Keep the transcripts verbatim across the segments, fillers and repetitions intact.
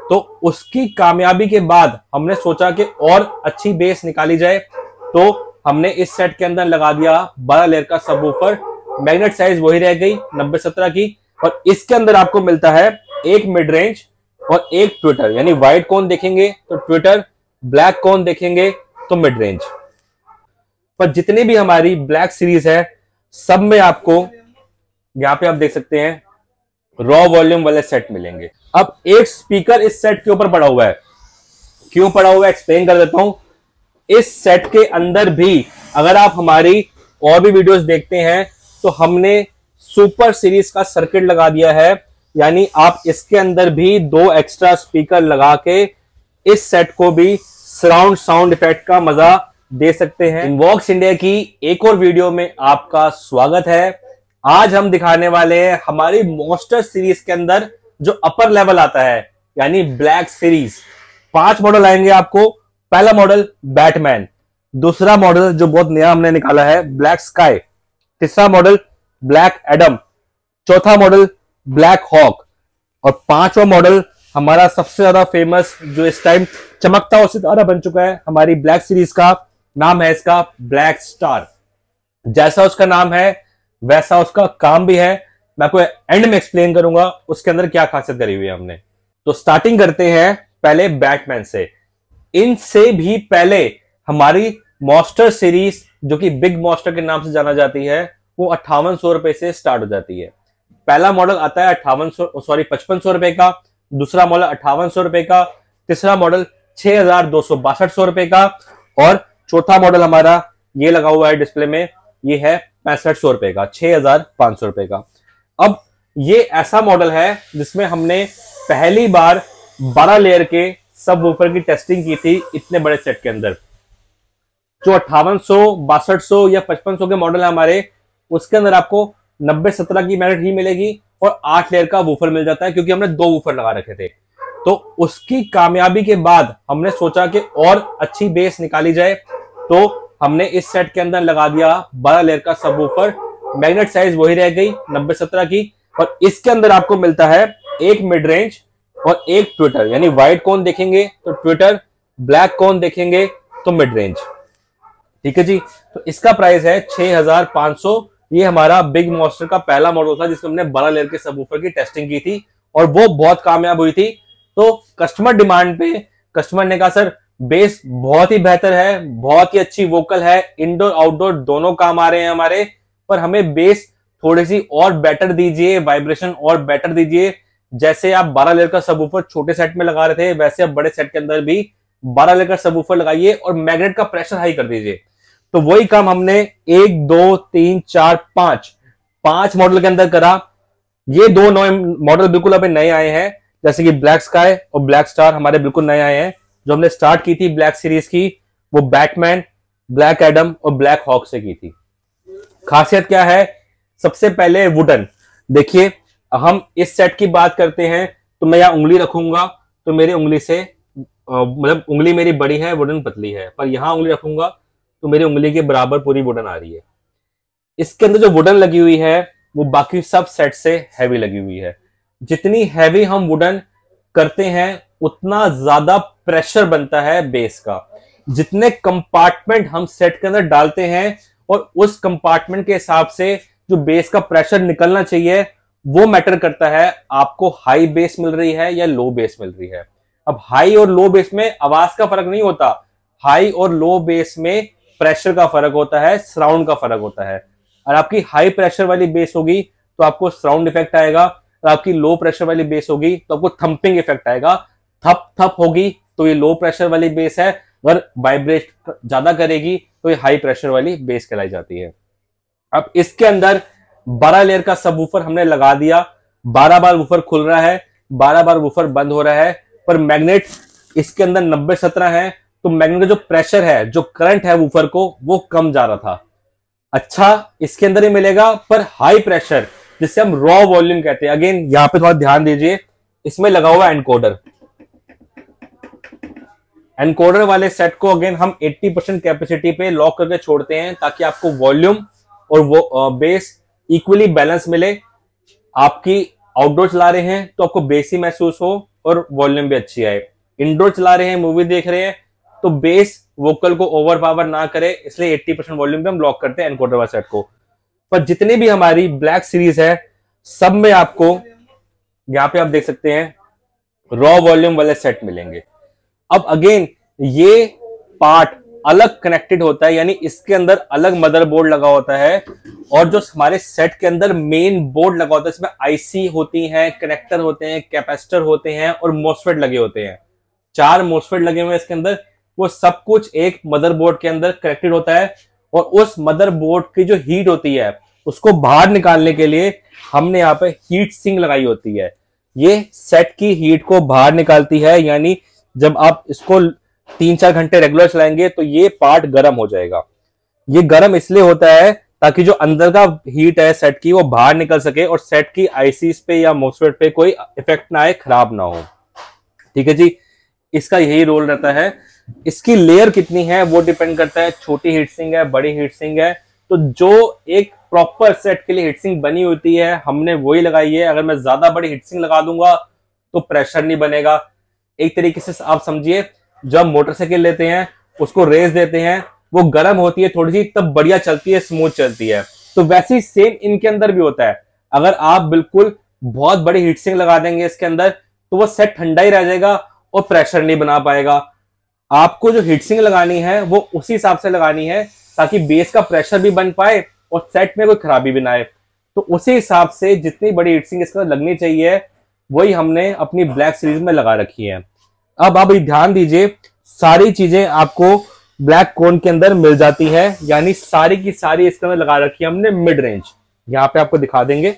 तो उसकी कामयाबी के बाद हमने सोचा कि और अच्छी बेस निकाली जाए, तो हमने इस सेट के अंदर लगा दिया बारह लेयर का सबवूफर। मैग्नेट साइज वही रह गई नब्बे सत्रह की, और इसके अंदर आपको मिलता है एक मिड रेंज और एक ट्विटर, यानी व्हाइट कोन देखेंगे तो ट्विटर, ब्लैक कोन देखेंगे तो मिड रेंज। पर जितनी भी हमारी ब्लैक सीरीज है सब में आपको यहां पे आप देख सकते हैं रॉ वॉल्यूम वाले सेट मिलेंगे। अब एक स्पीकर इस सेट के ऊपर पड़ा हुआ है, क्यों पड़ा हुआ है एक्सप्लेन कर देता हूं। इस सेट के अंदर भी अगर आप हमारी और भी वीडियोस देखते हैं तो हमने सुपर सीरीज का सर्किट लगा दिया है, यानी आप इसके अंदर भी दो एक्स्ट्रा स्पीकर लगा के इस सेट को भी सराउंड साउंड इफेक्ट का मजा दे सकते हैं। इनवॉक्स इंडिया की एक और वीडियो में आपका स्वागत है। आज हम दिखाने वाले हैं हमारी मॉन्स्टर सीरीज के अंदर जो अपर लेवल आता है, यानी ब्लैक सीरीज। पांच मॉडल आएंगे आपको। पहला मॉडल बैटमैन, दूसरा मॉडल जो बहुत नया हमने निकाला है ब्लैक स्काई, तीसरा मॉडल ब्लैक एडम, चौथा मॉडल ब्लैक हॉक, और पांचवा मॉडल हमारा सबसे ज्यादा फेमस जो इस टाइम चमकता हुआ सितारा बन चुका है हमारी ब्लैक सीरीज का, नाम है इसका ब्लैक स्टार। जैसा उसका नाम है वैसा उसका काम भी है। मैं आपको एंड में एक्सप्लेन करूंगा उसके अंदर क्या खासियत करी हुई है हमने। तो स्टार्टिंग करते हैं पहले बैटमैन से। इनसे भी पहले हमारी मॉन्स्टर सीरीज जो कि बिग मॉन्स्टर के नाम से जाना जाती है, वो अट्ठावन सौ रुपए से स्टार्ट हो जाती है। पहला मॉडल आता है अट्ठावन सौ सॉरी पचपन सौ रुपए का, दूसरा मॉडल अट्ठावन सौ रुपए का, तीसरा मॉडल छह हजार दो सौ बासठ सौ रुपए का, और चौथा मॉडल हमारा ये लगा हुआ है डिस्प्ले में, ये है पैंसठ सौ रुपए का, छह हजार पांच सौ रुपए का। अब ये ऐसा मॉडल है जिसमें हमने पहली बार बारह लेयर के सब वूफर की टेस्टिंग की थी इतने बड़े सेट के अंदर। जो अट्ठावन सौ बासठ सौ या पचपन सौ के मॉडल है हमारे, उसके अंदर आपको नब्बे सत्रह की मैग्नेट ही मिलेगी और आठ लेयर का वूफर मिल जाता है, क्योंकि हमने दो वूफर लगा रखे थे। तो उसकी कामयाबी के बाद हमने सोचा कि और अच्छी बेस निकाली जाए, तो हमने इस सेट के अंदर लगा दिया बारह लेयर का सबवूफर। मैग्नेट साइज वही रह गई नब्बे सत्रह की, और इसके अंदर आपको मिलता है एक मिड रेंज और एक ट्विटर, यानी व्हाइट कोन देखेंगे तो ट्विटर, ब्लैक कोन देखेंगे तो मिड रेंज। ठीक है जी। तो इसका प्राइस है छह हजार पांच सौ। ये हमारा बिग मॉन्स्टर का पहला मॉडल था जिसमें हमने बारह लेयर के सबवूफर की टेस्टिंग की थी और वो बहुत कामयाब हुई थी। तो कस्टमर डिमांड पे कस्टमर ने कहा सर बेस बहुत ही बेहतर है, बहुत ही अच्छी वोकल है, इंडोर आउटडोर दोनों काम आ रहे हैं हमारे, पर हमें बेस थोड़ी सी और बेटर दीजिए, वाइब्रेशन और बेटर दीजिए। जैसे आप बारह लेयर का सबवूफर छोटे सेट में लगा रहे थे, वैसे आप बड़े सेट के अंदर भी बारह लेयर का सबवूफर लगाइए और मैग्नेट का प्रेशर हाई कर दीजिए। तो वही काम हमने एक दो तीन चार पांच पांच मॉडल के अंदर करा। ये दो नए मॉडल बिल्कुल अभी नए आए हैं, जैसे कि ब्लैक स्काई और ब्लैक स्टार हमारे बिल्कुल नए आए हैं। जो हमने स्टार्ट की थी ब्लैक सीरीज की, वो बैटमैन, ब्लैक एडम और ब्लैक हॉक से की थी। खासियत क्या है? सबसे पहले वुडन। देखिए, हम इस सेट की बात करते हैं तो मैं यहां उंगली रखूंगा तो मेरी उंगली से मतलब उंगली मेरी बड़ी है, वुडन पतली है, पर यहां उंगली रखूंगा तो मेरी उंगली के बराबर पूरी वुडन आ रही है। इसके अंदर जो वुडन लगी हुई है वो बाकी सब सेट से हैवी लगी हुई है। जितनी हैवी हम वुडन करते हैं उतना ज्यादा प्रेशर बनता है बेस का। जितने कंपार्टमेंट हम सेट के अंदर डालते हैं और उस कंपार्टमेंट के हिसाब से जो बेस का प्रेशर निकलना चाहिए वो मैटर करता है आपको हाई बेस मिल रही है या लो बेस मिल रही है। अब हाई और लो बेस में आवाज का फर्क नहीं होता, हाई और लो बेस में प्रेशर का फर्क होता है, साउंड का फर्क होता है। और आपकी हाई प्रेशर वाली बेस होगी तो आपको साउंड इफेक्ट आएगा, और आपकी लो प्रेशर वाली बेस होगी तो आपको थंपिंग इफेक्ट आएगा। थप थप होगी तो ये लो प्रेशर वाली बेस है, अगर वाइब्रेट ज्यादा करेगी तो ये हाई प्रेशर वाली बेस कहलाई जाती है। अब इसके अंदर बारह लेयर का सबवूफर हमने लगा दिया, बारह बार वूफर खुल रहा है, बारह बार वूफर बंद हो रहा है, पर मैग्नेट इसके अंदर नब्बे सत्रह है, तो मैग्नेट का जो प्रेशर है, जो करंट है वूफर को, वो कम जा रहा था। अच्छा, इसके अंदर ही मिलेगा पर हाई प्रेशर, जिससे हम रॉ वॉल्यूम कहते हैं। अगेन यहां पे थोड़ा ध्यान दीजिए, इसमें लगा हुआ एनकोडर। एनकोडर वाले सेट को अगेन हम अस्सी परसेंट कैपेसिटी पे लॉक करके छोड़ते हैं ताकि आपको वॉल्यूम और वो बेस इक्वली बैलेंस मिले। आपकी आउटडोर चला रहे हैं तो आपको बेस ही महसूस हो और वॉल्यूम भी अच्छी आए। इंडोर चला रहे हैं, मूवी देख रहे हैं, तो बेस वोकल को ओवर पावर ना करे, इसलिए अस्सी परसेंट वॉल्यूम पे हम लॉक करते हैं एनकोडर वाले सेट को। पर जितने भी हमारी ब्लैक सीरीज है सब में आपको यहां पे आप देख सकते हैं रॉ वॉल्यूम वाले सेट मिलेंगे। अब अगेन ये पार्ट अलग कनेक्टेड होता है, यानी इसके अंदर अलग मदरबोर्ड लगा होता है, और जो हमारे सेट के अंदर मेन बोर्ड लगा होता है इसमें आईसी होती हैं, कनेक्टर होते हैं, कैपेसिटर होते हैं और मोस्फेट लगे होते हैं। चार मोस्फेट लगे हुए हैं इसके अंदर, वो सब कुछ एक मदरबोर्ड के अंदर कनेक्टेड होता है। और उस मदरबोर्ड की जो हीट होती है उसको बाहर निकालने के लिए हमने यहाँ पे हीट सिंक लगाई होती है। ये सेट की हीट को बाहर निकालती है, यानी जब आप इसको तीन चार घंटे रेगुलर चलाएंगे तो ये पार्ट गर्म हो जाएगा। ये गर्म इसलिए होता है ताकि जो अंदर का हीट है सेट की वो बाहर निकल सके और सेट की आईसीस पे या मोस्फेट पे कोई इफेक्ट ना आए, खराब ना हो। ठीक है जी, इसका यही रोल रहता है। इसकी लेयर कितनी है वो डिपेंड करता है, छोटी हीट सिंक है, बड़ी हीट सिंक है, तो जो एक प्रॉपर सेट के लिए हीट सिंक बनी होती है हमने वही लगाई है। अगर मैं ज्यादा बड़ी हीट सिंक लगा दूंगा तो प्रेशर नहीं बनेगा। एक तरीके से आप समझिए, जब मोटरसाइकिल लेते हैं उसको रेस देते हैं, वो गर्म होती है थोड़ी सी तब बढ़िया चलती है, स्मूथ चलती है, तो वैसे ही सेम इनके अंदर भी होता है। अगर आप बिल्कुल बहुत बड़ी हीट सिंक लगा देंगे इसके अंदर तो वो सेट ठंडा ही रह जाएगा और प्रेशर नहीं बना पाएगा। आपको जो हीट सिंक लगानी है वो उसी हिसाब से लगानी है ताकि बेस का प्रेशर भी बन पाए और सेट में कोई खराबी भी ना आए। तो उसी हिसाब से जितनी बड़ी हीट सिंक इसका लगनी चाहिए वही हमने अपनी ब्लैक सीरीज में लगा रखी है। अब आप ध्यान दीजिए, सारी चीजें आपको ब्लैक कोन के अंदर मिल जाती है, यानी सारी की सारी इसके अंदर लगा रखी है हमने मिड रेंज। यहां पे आपको दिखा देंगे,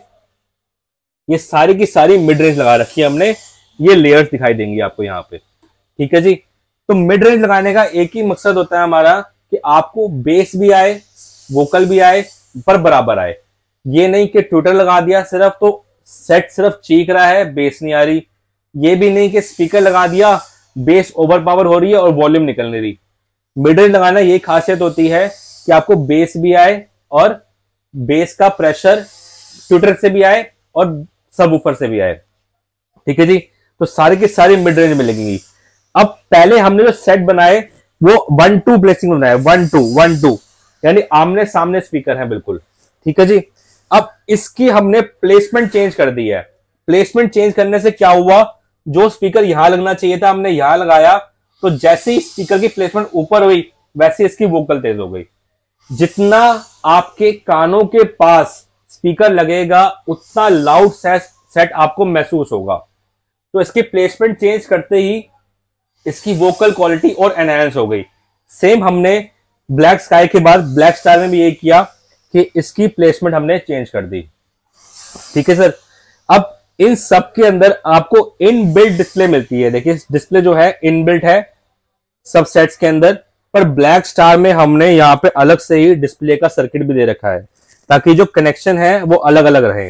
ये सारी की सारी मिड रेंज लगा रखी है हमने, ये लेयर्स दिखाई देंगी आपको यहाँ पे। ठीक है जी, तो मिड रेंज लगाने का एक ही मकसद होता है हमारा कि आपको बेस भी आए, वोकल भी आए, पर बराबर आए। ये नहीं कि ट्विटर लगा दिया सिर्फ तो सेट सिर्फ चीख रहा है, बेस नहीं आ रही। ये भी नहीं कि स्पीकर लगा दिया, बेस ओवर पावर हो रही है और वॉल्यूम निकल नहीं रही। मिड रेंज लगाना ये खासियत होती है कि आपको बेस भी आए और बेस का प्रेशर ट्विटर से भी आए और सबवूफर से भी आए। ठीक है जी, तो सारी की सारी मिड रेंज में लगेंगी। अब पहले हमने जो सेट बनाए वो वन टू प्लेसिंग बनाए, वन टू वन टू यानी आमने सामने स्पीकर है बिल्कुल। ठीक है जी, अब इसकी हमने प्लेसमेंट चेंज कर दी है। प्लेसमेंट चेंज करने से क्या हुआ, जो स्पीकर यहां लगना चाहिए था हमने यहां लगाया, तो जैसे ही स्पीकर की प्लेसमेंट ऊपर हुई वैसे इसकी वोकल तेज हो गई। जितना आपके कानों के पास स्पीकर लगेगा उतना लाउड सेट आपको महसूस होगा। तो इसकी प्लेसमेंट चेंज करते ही इसकी वोकल क्वालिटी और एनहांस हो गई। सेम हमने ब्लैक स्काई के बाद ब्लैक स्टार में भी ये किया कि इसकी प्लेसमेंट हमने चेंज कर दी। ठीक है सर, अब इन सब के अंदर आपको इनबिल्ट डिस्प्ले मिलती है। देखिए डिस्प्ले जो है इनबिल्ट है सब सेट्स के अंदर, पर ब्लैक स्टार में हमने यहाँ पे अलग से ही डिस्प्ले का सर्किट भी दे रखा है ताकि जो कनेक्शन है वो अलग अलग रहे।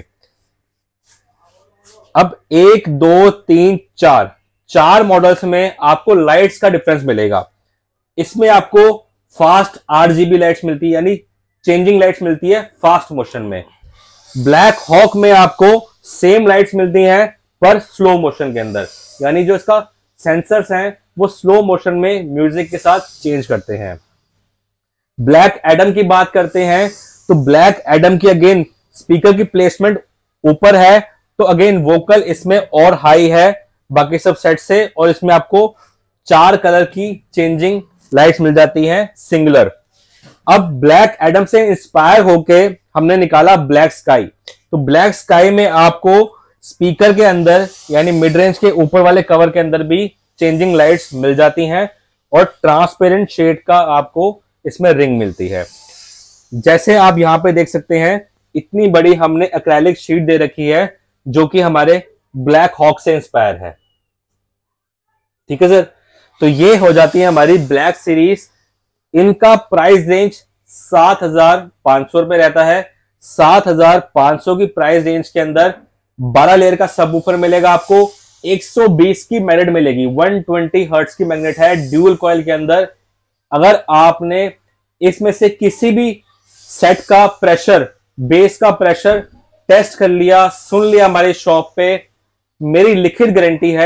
अब एक दो तीन चार चार मॉडल्स में आपको लाइट्स का डिफरेंस मिलेगा। इसमें आपको फास्ट आरजीबी लाइट्स मिलती है, यानी चेंजिंग लाइट्स मिलती है फास्ट मोशन में। ब्लैक हॉक में आपको सेम लाइट्स मिलती हैं पर स्लो मोशन के अंदर, यानी जो इसका सेंसर्स हैं वो स्लो मोशन में म्यूजिक के साथ चेंज करते हैं। ब्लैक एडम की बात करते हैं तो ब्लैक एडम की अगेन स्पीकर की प्लेसमेंट ऊपर है, तो अगेन वोकल इसमें और हाई है बाकी सब सेट से, और इसमें आपको चार कलर की चेंजिंग लाइट्स मिल जाती हैं सिंगुलर। अब ब्लैक एडम से इंस्पायर होके हमने निकाला ब्लैक स्काई। तो ब्लैक स्काई में आपको स्पीकर के अंदर यानी मिड रेंज के ऊपर वाले कवर के अंदर भी चेंजिंग लाइट्स मिल जाती हैं और ट्रांसपेरेंट शेड का आपको इसमें रिंग मिलती है। जैसे आप यहां पे देख सकते हैं इतनी बड़ी हमने एक्रेलिक शीट दे रखी है जो कि हमारे ब्लैक हॉक से इंस्पायर है। ठीक है सर, तो ये हो जाती है हमारी ब्लैक सीरीज। इनका प्राइस रेंज सात हजार पांच सौ रुपए रहता है। सात हजार पांच सौ की प्राइस रेंज के अंदर बारह लेयर का सबवूफर मिलेगा आपको, एक सौ बीस की मैग्नेट मिलेगी, एक सौ बीस हर्ट्ज की मैग्नेट है ड्यूल कॉइल के अंदर। अगर आपने इसमें से किसी भी सेट का प्रेशर, बेस का प्रेशर टेस्ट कर लिया, सुन लिया हमारी शॉप पे, मेरी लिखित गारंटी है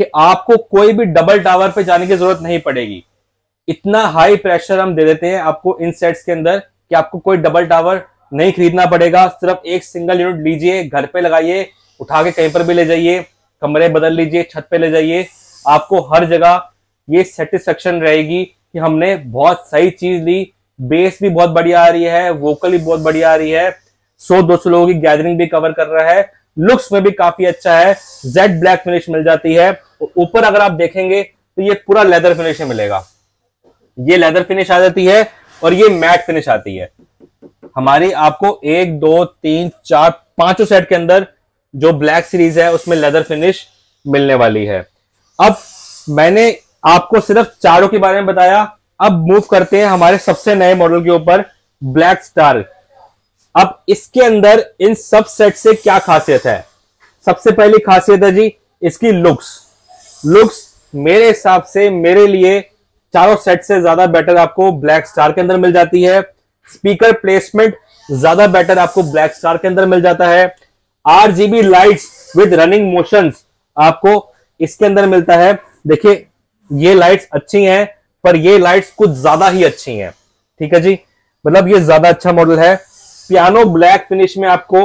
कि आपको कोई भी डबल टावर पे जाने की जरूरत नहीं पड़ेगी। इतना हाई प्रेशर हम दे देते हैं आपको इन सेट्स के अंदर कि आपको कोई डबल टावर नहीं खरीदना पड़ेगा। सिर्फ एक सिंगल यूनिट लीजिए, घर पे लगाइए, उठा के कहीं पर भी ले जाइए, कमरे बदल लीजिए, छत पे ले जाइए, आपको हर जगह ये सेटिस्फेक्शन रहेगी कि हमने बहुत सही चीज ली। बेस भी बहुत बढ़िया आ रही है, वोकल भी बहुत बढ़िया आ रही है, सौ दो सौ लोगों की गैदरिंग भी कवर कर रहा है, लुक्स में भी काफी अच्छा है, जेड ब्लैक फिनिश मिल जाती है। ऊपर अगर आप देखेंगे तो ये पूरा लेदर फिनिश में मिलेगा, ये लेदर फिनिश आ जाती है और ये मैट फिनिश आती है। हमारी आपको एक दो तीन चार पांचों सेट के अंदर जो ब्लैक सीरीज है उसमें लेदर फिनिश मिलने वाली है। अब मैंने आपको सिर्फ चारों के बारे में बताया, अब मूव करते हैं हमारे सबसे नए मॉडल के ऊपर, ब्लैक स्टार। अब इसके अंदर इन सब सेट से क्या खासियत है? सबसे पहली खासियत है जी इसकी लुक्स। लुक्स मेरे हिसाब से, मेरे लिए चारों सेट से ज्यादा बेटर आपको ब्लैक स्टार के अंदर मिल जाती है। स्पीकर प्लेसमेंट ज्यादा बेटर आपको ब्लैक स्टार के अंदर मिल जाता है। RGB lights with running motions आपको इसके अंदर मिलता है। देखिए ये लाइट्स अच्छी हैं, पर ये लाइट्स कुछ ज्यादा ही अच्छी हैं, ठीक है जी, मतलब ये ज्यादा अच्छा मॉडल है। पियानो ब्लैक फिनिश में आपको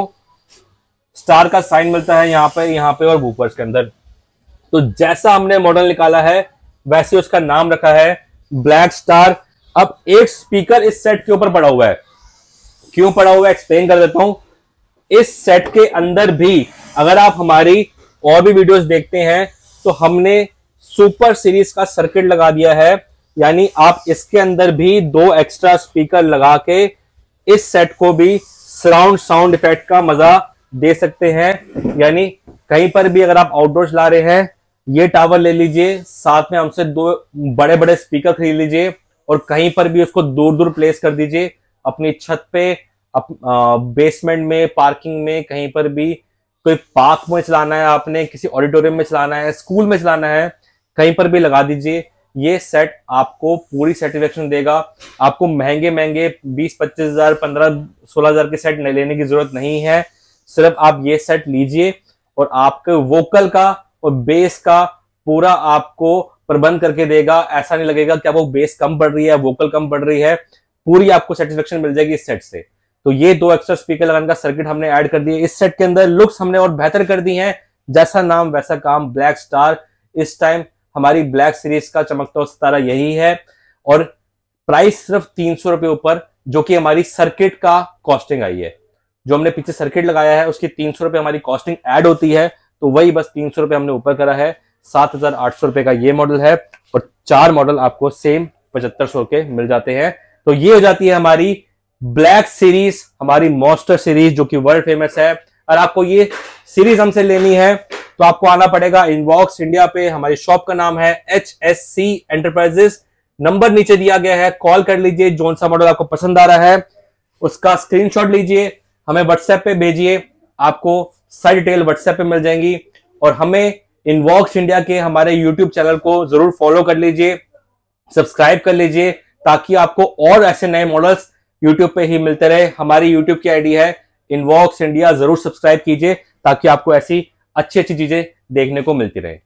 स्टार का साइन मिलता है यहाँ पे, यहाँ पे और वूफर्स के अंदर। तो जैसा हमने मॉडल निकाला है वैसे उसका नाम रखा है ब्लैक स्टार। अब एक स्पीकर इस सेट के ऊपर पड़ा हुआ है, क्यों पड़ा हुआ है एक्सप्लेन कर देता हूं। इस सेट के अंदर भी अगर आप हमारी और भी वीडियोस देखते हैं तो हमने सुपर सीरीज का सर्किट लगा दिया है, यानी आप इसके अंदर भी दो एक्स्ट्रा स्पीकर लगा के इस सेट को भी सराउंड साउंड इफेक्ट का मजा दे सकते हैं। यानी कहीं पर भी अगर आप आउटडोर चला रहे हैं, ये टावर ले लीजिए, साथ में हमसे दो बड़े बड़े स्पीकर खरीद लीजिए और कहीं पर भी उसको दूर दूर प्लेस कर दीजिए, अपनी छत पे, अप, आ, बेसमेंट में, पार्किंग में, कहीं पर भी, कोई पार्क में चलाना है आपने, किसी ऑडिटोरियम में चलाना है, स्कूल में चलाना है, कहीं पर भी लगा दीजिए। ये सेट आपको पूरी सेटिस्फेक्शन देगा। आपको महंगे महंगे बीस पच्चीस हजार पंद्रह सोलह हजार के सेट लेने की जरूरत नहीं है। सिर्फ आप ये सेट लीजिए और आपके वोकल का और बेस का पूरा आपको प्रबंध करके देगा। ऐसा नहीं लगेगा कि आपको बेस कम पड़ रही है, वोकल कम पड़ रही है, पूरी आपको सेटिस्फेक्शन मिल जाएगी इस सेट से। तो ये दो एक्स्ट्रा स्पीकर लगाने का सर्किट हमने ऐड कर दिया इस सेट के अंदर। लुक्स हमने और बेहतर कर दी हैं, जैसा नाम वैसा काम, ब्लैक स्टार। इस टाइम हमारी ब्लैक सीरीज का चमकता सितारा यही है और प्राइस सिर्फ तीन सौ रुपए ऊपर, जो कि हमारी सर्किट का कॉस्टिंग आई है। जो हमने पीछे सर्किट लगाया है उसकी तीन सौ रुपए हमारी कॉस्टिंग ऐड होती है, तो वही बस तीन सौ रुपए हमने ऊपर करा है। सात हजार आठ सौ रुपए का ये मॉडल है और चार मॉडल आपको सेम पचहत्तर सौ के मिल जाते हैं। तो ये हो जाती है हमारी ब्लैक सीरीज, हमारी मॉन्स्टर सीरीज, जो कि वर्ल्ड फेमस है। और आपको ये सीरीज हमसे लेनी है तो आपको आना पड़ेगा इनवॉक्स इंडिया पे। हमारी शॉप का नाम है H S C enterprises, number नीचे दिया गया है, कॉल कर लीजिए। जोन सा मॉडल आपको पसंद आ रहा है उसका स्क्रीनशॉट लीजिए, हमें व्हाट्सएप पे भेजिए, आपको सारी डिटेल व्हाट्सएप पे मिल जाएंगी। और हमें इनवॉक्स इंडिया के हमारे यूट्यूब चैनल को जरूर फॉलो कर लीजिए, सब्सक्राइब कर लीजिए, ताकि आपको और ऐसे नए मॉडल्स यूट्यूब पे ही मिलते रहे। हमारी यूट्यूब की आईडी है इनवॉक्स इंडिया, जरूर सब्सक्राइब कीजिए ताकि आपको ऐसी अच्छी अच्छी चीजें देखने को मिलती रहे।